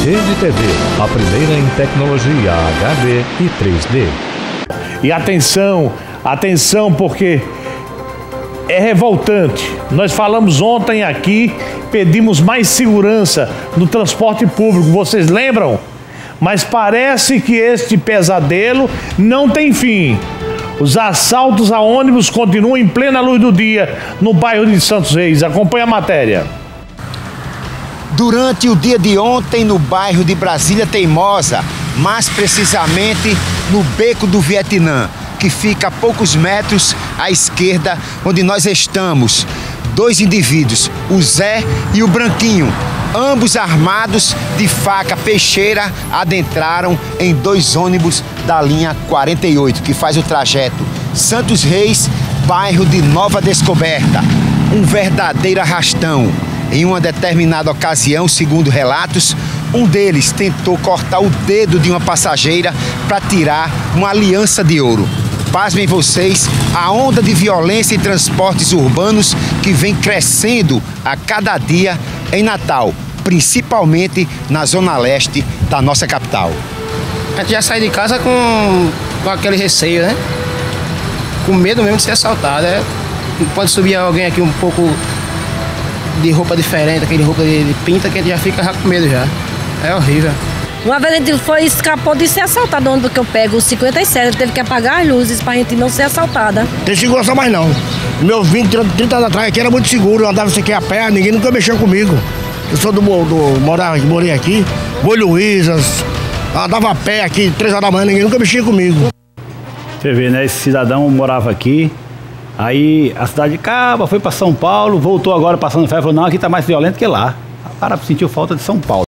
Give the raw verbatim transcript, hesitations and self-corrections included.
Rede T V, a primeira em tecnologia H D e três D. E atenção, atenção, porque é revoltante. Nós falamos ontem aqui, pedimos mais segurança no transporte público, vocês lembram? Mas parece que este pesadelo não tem fim. Os assaltos a ônibus continuam em plena luz do dia no bairro de Santos Reis. Acompanhe a matéria. Durante o dia de ontem, no bairro de Brasília Teimosa, mais precisamente no Beco do Vietnã, que fica a poucos metros à esquerda onde nós estamos, dois indivíduos, o Zé e o Branquinho, ambos armados de faca peixeira, adentraram em dois ônibus da linha quarenta e oito, que faz o trajeto Santos Reis, bairro de Nova Descoberta. Um verdadeiro arrastão. Em uma determinada ocasião, segundo relatos, um deles tentou cortar o dedo de uma passageira para tirar uma aliança de ouro. Pasmem vocês, a onda de violência em transportes urbanos que vem crescendo a cada dia em Natal, principalmente na zona leste da nossa capital. A gente já sai de casa com, com aquele receio, né? Com medo mesmo de ser assaltado, né? Pode subir alguém aqui um pouco de roupa diferente, aquele roupa de, de pinta, que a gente já fica já com medo já. É horrível. Uma vez a gente foi, escapou de ser assaltada, onde que eu pego o cinquenta e sete, teve que apagar as luzes pra gente não ser assaltada. Tem segurança mais não. Meus vinte, trinta anos atrás aqui era muito seguro, eu andava isso aqui a pé, ninguém nunca mexeu comigo. Eu sou do, do morar, morei aqui, Boi Luizas, andava a pé aqui, três horas da manhã, ninguém nunca mexia comigo. Você vê, né? Esse cidadão morava aqui, aí a cidade de Caba foi para São Paulo, voltou agora passando fé, falou, não, aqui tá mais violento que lá. O cara sentiu falta de São Paulo.